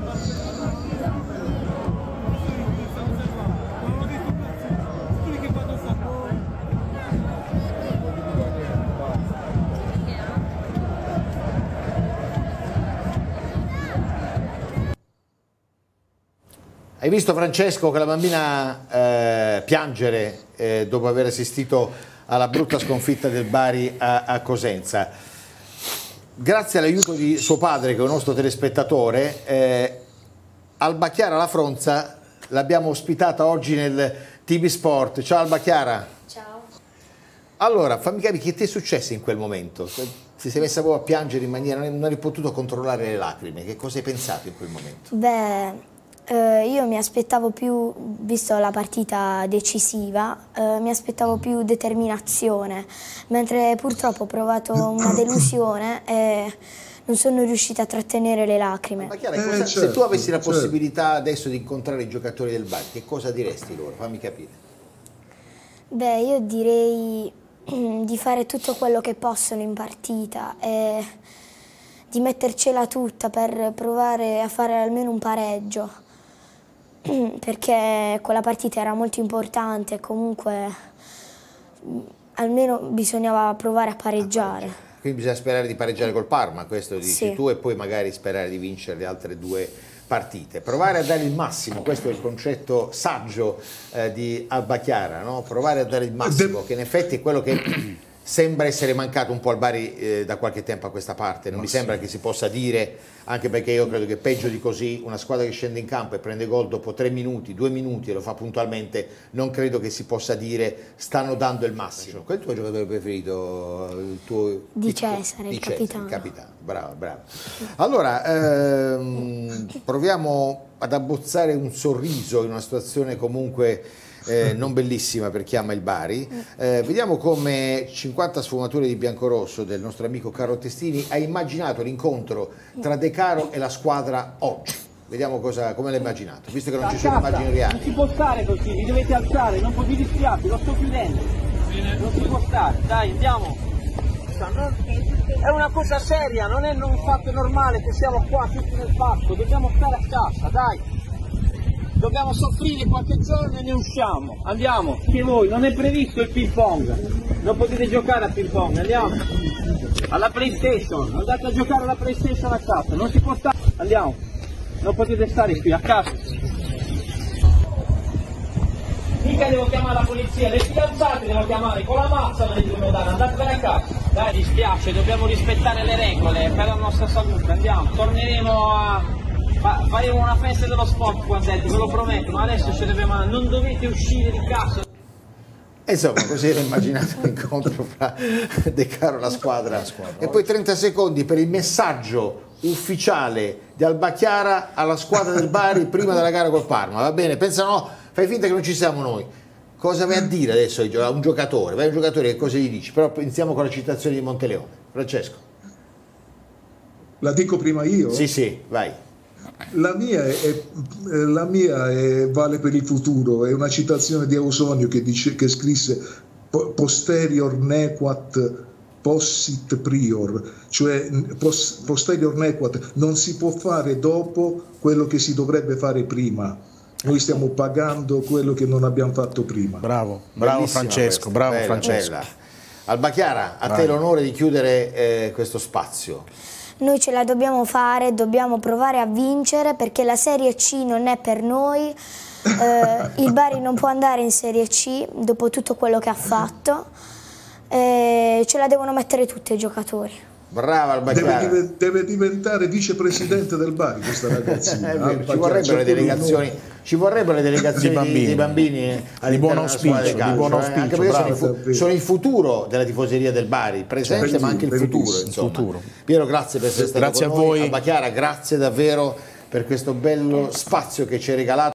Hai visto, Francesco, che la bambina piangere dopo aver assistito alla brutta sconfitta del Bari a Cosenza. Grazie all'aiuto di suo padre, che è un nostro telespettatore, Alba Chiara La Fronza l'abbiamo ospitata oggi nel TV Sport. Ciao Alba Chiara. Ciao. Allora, fammi capire che ti è successo in quel momento. Ti sei messa proprio a piangere in maniera, non hai potuto controllare le lacrime. Che cosa hai pensato in quel momento? Beh, io mi aspettavo più, visto la partita decisiva, mi aspettavo più determinazione, mentre purtroppo ho provato una delusione e non sono riuscita a trattenere le lacrime. Ma Chiara, se tu avessi la possibilità adesso di incontrare i giocatori del Bari, che cosa diresti loro? Fammi capire. Beh, io direi di fare tutto quello che possono in partita e di mettercela tutta per provare a fare almeno un pareggio, perché quella partita era molto importante e comunque almeno bisognava provare a pareggiare. Quindi bisogna sperare di pareggiare col Parma, questo dici sì. Tu, e poi magari sperare di vincere le altre due partite. Provare a dare il massimo, questo è il concetto saggio di Alba Chiara, no? Provare a dare il massimo, che in effetti è quello che sembra essere mancato un po' al Bari da qualche tempo a questa parte. Non mi sembra che si possa dire, anche perché io credo che peggio di così, una squadra che scende in campo e prende gol dopo 3 minuti, 2 minuti e lo fa puntualmente, non credo che si possa dire stanno dando il massimo. Qual è il tuo giocatore preferito? Il tuo... Di Cesare, il capitano. Il capitano, bravo, bravo. Allora, proviamo ad abbozzare un sorriso in una situazione comunque non bellissima per chi ama il Bari. Vediamo come 50 sfumature di biancorosso del nostro amico Carlo Testini ha immaginato l'incontro tra De Caro e la squadra oggi. Vediamo come l'ha immaginato, visto che non ci sono immagini reali. Non si può stare così, vi dovete alzare, non potete schiaffi, lo sto chiudendo. Non si può stare, dai, andiamo. È una cosa seria, non è un fatto normale che siamo qua tutti nel parco, dobbiamo stare a casa, dai. Dobbiamo soffrire qualche giorno e ne usciamo. Andiamo, che voi, non è previsto il ping pong. Non potete giocare a ping pong, andiamo. Alla PlayStation, andate a giocare alla PlayStation a casa, non si può stare. Andiamo, non potete stare qui a casa. Mica devo chiamare la polizia, le fidanzate devo chiamare, con la mazza me le devono dare, andatevene a casa. Dai, dispiace, dobbiamo rispettare le regole per la nostra salute, andiamo, torneremo a... faremo una festa dello sport qua dentro, ve lo prometto, ma adesso ce dobbiamo, non dovete uscire di casa. Insomma, così era immaginato l'incontro fra De Caro e la squadra. E poi 30 secondi per il messaggio ufficiale di Alba Chiara alla squadra del Bari prima della gara col Parma. Va bene? Pensa, no, fai finta che non ci siamo noi. Cosa vai a dire adesso a un giocatore? Vai a un giocatore, che cosa gli dici? Però iniziamo con la citazione di Monteleone. Francesco. La dico prima io? Sì, sì, vai. La mia vale per il futuro, è una citazione di Ausonio che scrisse posterior nequat possit prior, cioè posterior nequat, non si può fare dopo quello che si dovrebbe fare prima. Noi stiamo pagando quello che non abbiamo fatto prima. Bravo, bravo Francesco, bravo bella, Francesco. Bella. Alba Chiara, a te l'onore di chiudere questo spazio. Noi ce la dobbiamo fare, dobbiamo provare a vincere perché la Serie C non è per noi, il Bari non può andare in Serie C dopo tutto quello che ha fatto, ce la devono mettere tutti i giocatori. Brava Alba Chiara. Deve diventare vicepresidente del Bari questa ragazzina. Ci vorrebbero le delegazioni dei bambini di buon auspicio, anche perché sono il futuro della tifoseria del Bari, il presente ma anche il futuro. Piero, grazie per essere stato con noi. Alba Chiara, grazie davvero per questo bello spazio che ci hai regalato.